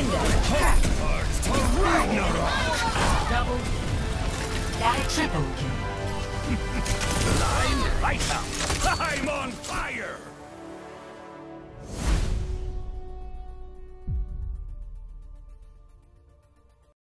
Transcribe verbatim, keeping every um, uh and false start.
Window. Double. Triple kill. Line right out. I'm on fire!